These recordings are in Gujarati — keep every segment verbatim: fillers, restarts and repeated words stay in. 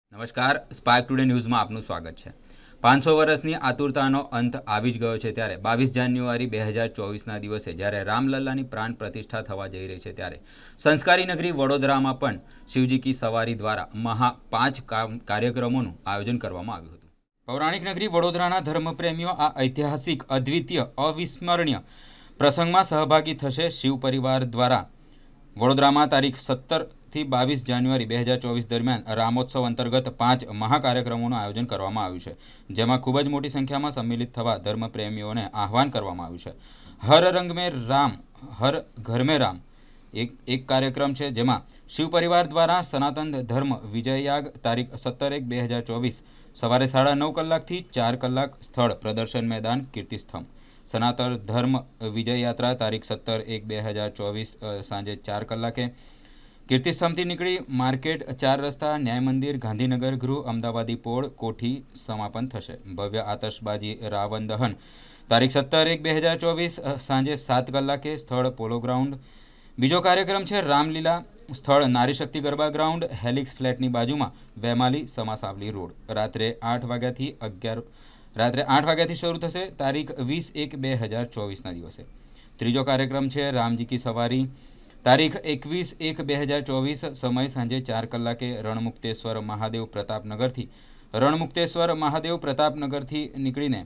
નમસ્કાર, સ્પાર્ક ટુડે ન્યૂઝમાં આપનું સ્વાગત છે। પાંચસો વર્ષની આતુરતાનો અંત આવી જ ગયો છે ત્યારે બાવીસ જાન્યુઆરી બે હજાર ચોવીસના દિવસે જ્યારે રામલલ્લાની પ્રાણ પ્રતિષ્ઠા થવા જઈ રહી છે ત્યારે સંસ્કારી નગરી વડોદરામાં પણ શિવજી કી સવારી દ્વારા મહા પાંચ કાર્યક્રમોનું આયોજન કરવામાં આવ્યું હતું। પૌરાણિક નગરી વડોદરાના ધર્મપ્રેમીઓ આ ઐતિહાસિક, અદ્વિતીય, અવિસ્મરણીય પ્રસંગમાં સહભાગી થશે। શિવ પરિવાર દ્વારા વડોદરામાં તારીખ સત્તર થી બાવીસ જાન્યુઆરી બે હજાર ચોવીસ દરમિયાન રામોત્સવ અંતર્ગત પાંચ મહાકાર્યક્રમોનું આયોજન કરવામાં આવ્યું છે, જેમાં ખૂબ જ મોટી સંખ્યામાં સંમિલિત થવા ધર્મપ્રેમીઓને આહવાન કરવામાં આવ્યું છે। હર રંગ મેં રામ, હર ઘર મેં રામ એક એક કાર્યક્રમ છે, જેમાં શિવ પરિવાર દ્વારા સનાતન ધર્મ વિજયયાગ તારીખ સત્તર એક બે હજાર ચોવીસ સવારે સાડા નવ કલાકથી ચાર કલાક, સ્થળ પ્રદર્શન મેદાન કીર્તિસ્તંભ। સનાતન ધર્મ વિજયયાત્રા તારીખ સત્તર એક બે હજાર ચોવીસ સાંજે ચાર કલાકે કીર્તિસ્તંભથી નીકળી માર્કેટ, ચાર રસ્તા, ન્યાય મંદિર, ગાંધીનગર ગૃહ, અમદાવાદી પોળ, કોઠી સમાપન થશે। ભવ્ય આતશબાજી રાવણ દહન તારીખ સત્તર એક બે હજાર ચોવીસ સાંજે સાત કલાકે, સ્થળ પોલો ગ્રાઉન્ડ। બીજો કાર્યક્રમ છે રામલીલા, સ્થળ નારી શક્તિ ગરબા ગ્રાઉન્ડ, હેલિક્સ ફ્લેટની બાજુમાં, વેમાલી સમાસાવલી રોડ। રાત્રે આઠ વાગ્યાથી અગિયાર રાત્રે આઠ વાગ્યાથી શરૂ થશે, તારીખ વીસ એક બે હજાર ચોવીસના દિવસે। ત્રીજો કાર્યક્રમ છે રામજી કી સવારી, તારીખ એકવીસ એક બે હજાર ચોવીસ, સમય સાંજે ચાર કલાકે, રણમુક્તેશ્વર મહાદેવ પ્રતાપનગરથી રણમુક્તેશ્વર મહાદેવ પ્રતાપનગરથી નીકળીને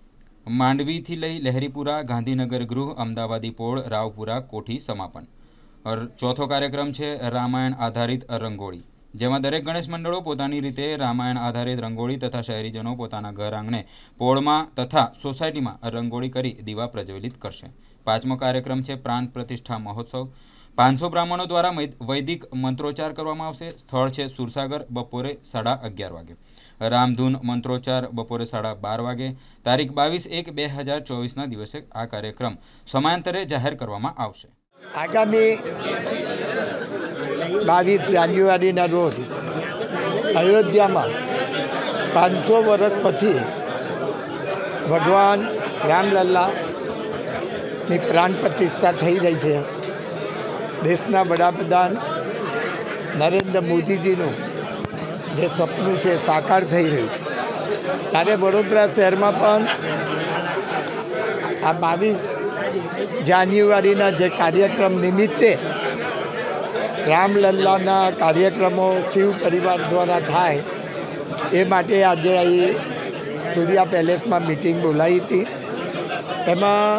માંડવીથી લઈ લહેરીપુરા, ગાંધીનગર ગૃહ, અમદાવાદી પોળ, રાવપુરા, કોઠી સમાપન। ચોથો કાર્યક્રમ છે રામાયણ આધારિત રંગોળી, જેમાં દરેક ગણેશ મંડળો પોતાની રીતે રામાયણ આધારિત રંગોળી તથા શહેરીજનો પોતાના ઘર આંગણે, પોળમાં તથા સોસાયટીમાં રંગોળી કરી દીવા પ્રજ્વલિત કરશે। પાંચમો કાર્યક્રમ છે પ્રાણ પ્રતિષ્ઠા મહોત્સવ, પાંચસો બ્રાહ્મણો દ્વારા વૈદિક મંત્રોચ્ચાર કરવામાં આવશે। સ્થળ છે સુરસાગર, બપોરે સાડા અગિયાર વાગે, રામધૂન મંત્રોચ્ચાર બપોરે સાડા બાર વાગે। તારીખ બાવીસ એક બે હજાર ચોવીસના દિવસે આ કાર્યક્રમ સમયાંતરે જાહેર કરવામાં આવશે। આગામી બાવીસ જાન્યુઆરીના રોજ અયોધ્યામાં પાંચસો વર્ષ પછી ભગવાન રામલલ્લાની પ્રાણ પ્રતિષ્ઠા થઈ રહી છે। દેશના વડાપ્રધાન નરેન્દ્ર મોદીજીનું જે સપનું છે સાકાર થઈ રહ્યું છે, ત્યારે વડોદરા શહેરમાં પણ આ બાવીસ જાન્યુઆરીના જે કાર્યક્રમ નિમિત્તે રામલલ્લાના કાર્યક્રમો શિવ પરિવાર દ્વારા થાય એ માટે આજે અહીં સૂર્યા પેલેસમાં મિટિંગ બોલાવી હતી। એમાં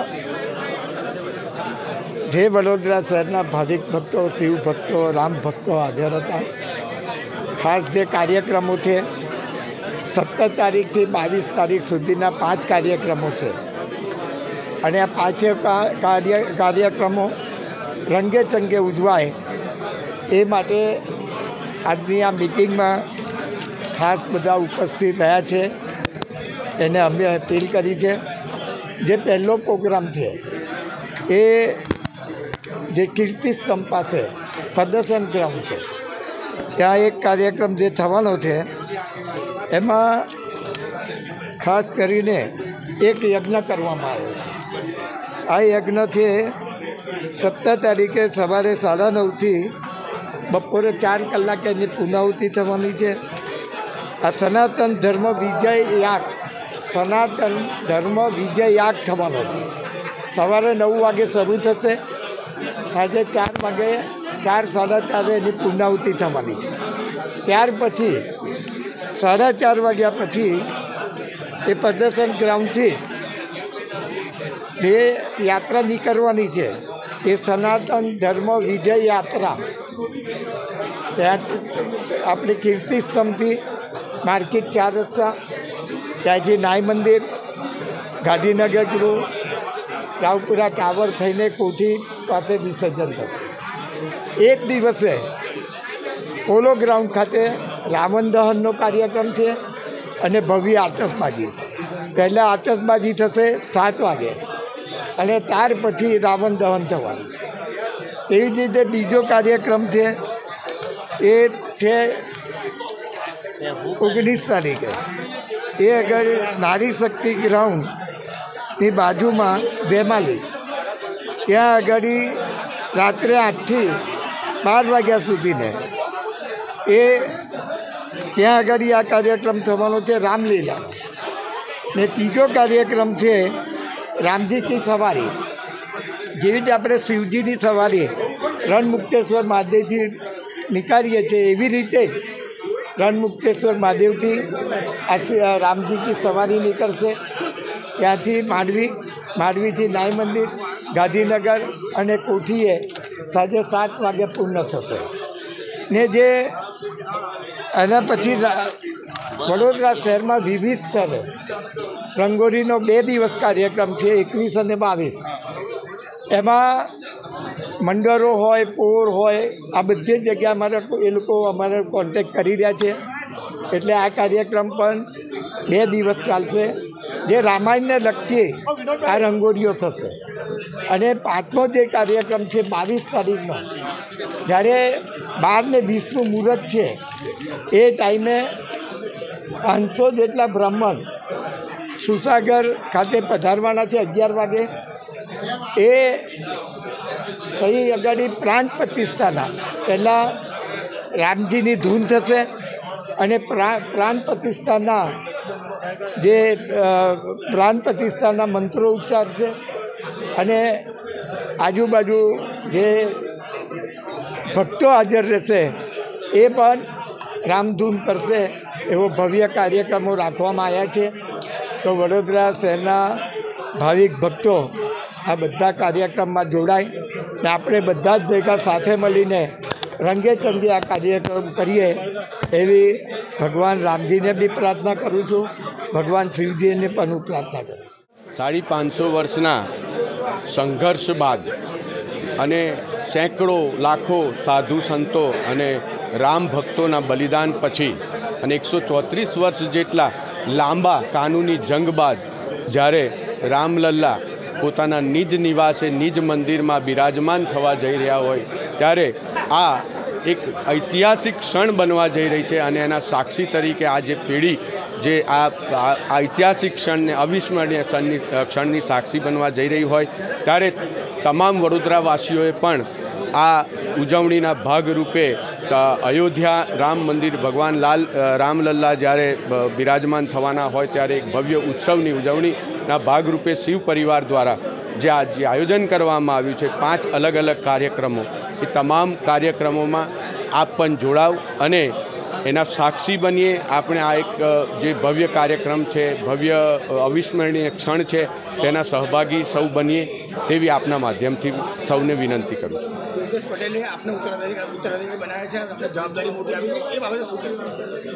જે વડોદરા શહેરના ભાવિક ભક્તો, શિવ ભક્તો, રામ ભક્તો હાજર હતા। ખાસ જે કાર્યક્રમો છે, સત્તર તારીખથી બાવીસ તારીખ સુધીના પાંચ કાર્યક્રમો છે અને આ પાંચે કાર્ય કાર્યક્રમો રંગે ચંગે ઉજવાય એ માટે આજની આ મિટિંગમાં ખાસ બધા ઉપસ્થિત રહ્યા છે, એને અમે અપીલ કરી છે। જે પહેલો પ્રોગ્રામ છે એ જે કીર્તિસ્તંભ પાસે પ્રદર્શન ગ્રાઉન્ડ છે, ત્યાં એક કાર્યક્રમ જે થવાનો છે, એમાં ખાસ કરીને એક યજ્ઞ કરવામાં આવ્યો છે। આ યજ્ઞ છે સત્તર તારીખે સવારે સાડા નવથી બપોરે ચાર કલાકે એની પૂર્ણાહુતિ થવાની છે। આ સનાતન ધર્મ વિજય યાગ સનાતન ધર્મ વિજય યાગ થવાનો છે। સવારે નવ વાગે શરૂ થશે, સાંજે ચાર વાગે ચાર સાડા ચારે એની પૂર્ણાહુતિ થવાની છે। ત્યાર પછી સાડા ચાર વાગ્યા પછી એ પ્રદર્શન ગ્રાઉન્ડથી જે યાત્રા નીકળવાની છે એ સનાતન ધર્મ વિજય યાત્રા ત્યાં આપણે કીર્તિસ્તંભથી માર્કેટ, ચાર રસ્તા, ત્યાંથી નાય મંદિર, ગાંધીનગર ગૃહ, રાવપુરા ટાવર થઈને કોઠી પાસે વિસર્જન થશે। એક દિવસે પોલો ગ્રાઉન્ડ ખાતે રાવણ દહનનો કાર્યક્રમ છે અને ભવ્ય આતશબાજી। પહેલાં આતશબાજી થશે સાત વાગે અને ત્યાર પછી રાવણ દહન થવાનું છે। એવી જ રીતે બીજો કાર્યક્રમ છે એ છે ઓગણીસ તારીખે, એ આગળ નારી શક્તિ ગ્રાઉન્ડની બાજુમાં વેમાલી, ત્યાં આગળ રાત્રે આઠથી બાર વાગ્યા સુધીને એ ત્યાં આગળ આ કાર્યક્રમ થવાનો છે રામલીલાનો. ને ત્રીજો કાર્યક્રમ છે રામજી કી સવારી. જેવી રીતે આપણે શિવજીની સવારી રણમુક્તેશ્વર મહાદેવથી નીકાળીએ છીએ, એવી રીતે રણમુક્તેશ્વર મહાદેવથી આ રામજી કી સવારી નીકળશે. ત્યાંથી માંડવી, માંડવીથી નાય મંદિર, ગાંધીનગર અને કોઠીએ સાંજે સાત વાગે પૂર્ણ થશે. ને જે એના પછી વડોદરા શહેરમાં વિવિધ સ્તરે રંગોળીનો બે દિવસ કાર્યક્રમ છે, એકવીસ અને બાવીસ. એમાં મંડળો હોય, પોર હોય, આ બધી જ જગ્યાએ અમારે એ લોકો અમારે કોન્ટેક કરી રહ્યા છે. એટલે આ કાર્યક્રમ પણ બે દિવસ ચાલશે, જે રામાયણને લગતી આ રંગોળીઓ થશે. અને પાંચમો જે કાર્યક્રમ છે બાવીસ તારીખનો, જ્યારે બાર ને વીસનું મુહૂર્ત છે, એ ટાઈમે પાંચસો જેટલા બ્રાહ્મણ સુસાગર ખાતે પધારવાના છે અગિયાર વાગે. એ કઈ અગાડી પ્રાણ પ્રતિષ્ઠાના પહેલાં રામજીની ધૂન થશે અને પ્રા પ્રાણ પ્રતિષ્ઠાના જે પ્રાણ પ્રતિષ્ઠાના મંત્રો ઉચ્ચારશે અને આજુબાજુ જે ભક્તો હાજર રહેશે એ પણ રામધૂન કરશે. એવો ભવ્ય કાર્યક્રમો રાખવામાં આવ્યા છે. તો વડોદરા શહેરના ભાવિક ભક્તો આ બધા કાર્યક્રમમાં જોડાય ને આપણે બધા જ ભેગા સાથે મળીને રંગે ચંગે આ કાર્યક્રમ કરીએ એવી ભગવાન રામજીને બી પ્રાર્થના કરું છું, ભગવાન શિવજીને પણ હું પ્રાર્થના કરું છું. સાડી પાંચસો વર્ષના સંઘર્ષ બાદ અને સેંકડો લાખો સાધુ સંતો અને રામ ભક્તોના બલિદાન પછી અને એકસો ચોત્રીસ વર્ષ જેટલા લાંબા કાનૂની જંગ બાદ જ્યારે રામલલ્લા પોતાના નિજ નિવાસે નિજ મંદિરમાં બિરાજમાન થવા જઈ રહ્યા હોય ત્યારે આ એક ઐતિહાસિક ક્ષણ બનવા જઈ રહી છે. અને એના સાક્ષી તરીકે આ જે પેઢી જે આ ઐતિહાસિક ક્ષણને અવિસ્મરણીય ક્ષણની ક્ષણની સાક્ષી બનવા જઈ રહી હોય ત્યારે તમામ વડોદરાવાસીઓએ પણ આ ઉજવણીના ભાગરૂપે અયોધ્યા રામ મંદિર ભગવાન લાલ રામલલ્લા જ્યારે બિરાજમાન થવાના હોય ત્યારે એક ભવ્ય ઉત્સવની ઉજવણીના ભાગરૂપે શિવ પરિવાર દ્વારા જે આ જે આયોજન કરવામાં આવ્યું છે પાંચ અલગ અલગ કાર્યક્રમો, એ તમામ કાર્યક્રમોમાં આપ પણ જોડાવ અને એના સાક્ષી બનીએ. આપણે આ એક જે ભવ્ય કાર્યક્રમ છે, ભવ્ય અવિસ્મરણીય ક્ષણ છે, તેના સહભાગી સૌ બનીએ તેવી આપના માધ્યમથી સૌને વિનંતી કરું છું. યોગેશ પટેલે આપને ઉત્તરાધિકારી ઉત્તરાધિકારી બનાવ્યા છે, આપણે જવાબદારી મોટી આવી એ બાબતે શું કહેશો?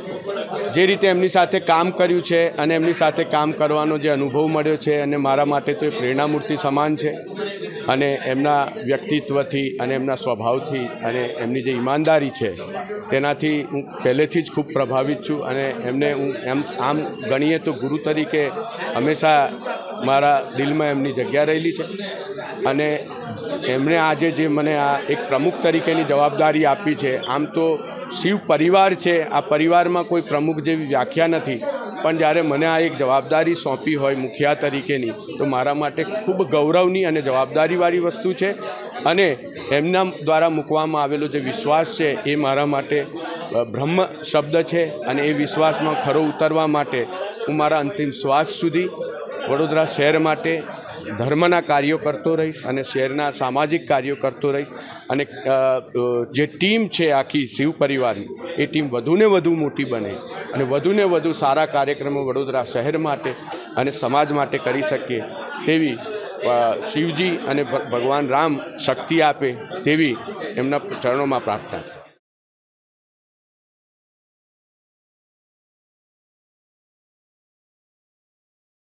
જે રીતે એમની સાથે કામ કર્યું છે અને એમની સાથે કામ કરવાનો જે અનુભવ મળ્યો છે અને મારા માટે તો એ પ્રેરણામૂર્તિ સમાન છે. અને એમના વ્યક્તિત્વથી અને એમના સ્વભાવથી અને એમની જે ઈમાનદારી છે તેનાથી હું પહેલેથી જ ખૂબ પ્રભાવિત છું. અને એમને હું એમ આમ ગણીએ તો ગુરુ તરીકે હંમેશા મારા દિલમાં એમની જગ્યા રહેલી છે. અને એમણે આજે જે મને આ એક પ્રમુખ તરીકેની જવાબદારી આપી છે, આમ તો શિવ પરિવાર છે, આ પરિવારમાં કોઈ પ્રમુખ જેવી વ્યાખ્યા નથી, પણ જ્યારે મને આ એક જવાબદારી સોંપી હોય મુખિયા તરીકેની તો મારા માટે ખૂબ ગૌરવની અને જવાબદારીવાળી વસ્તુ છે. અને એમના દ્વારા મૂકવામાં આવેલો જે વિશ્વાસ છે એ મારા માટે બ્રહ્મ શબ્દ છે. અને એ વિશ્વાસમાં ખરો ઉતરવા માટે હું મારા અંતિમ શ્વાસ સુધી વડોદરા શહેર માટે ધર્મના કાર્યો કરતો રહીશ અને શહેરના સામાજિક કાર્યો કરતો રહીશ. અને જે ટીમ છે આખી શિવ પરિવારની, એ ટીમ વધુને વધુ મોટી બને અને વધુને વધુ સારા કાર્યક્રમો વડોદરા શહેર માટે અને સમાજ માટે કરી શકીએ તેવી શિવજી અને ભગવાન રામ શક્તિ આપે તેવી એમના ચરણોમાં પ્રાર્થના છે.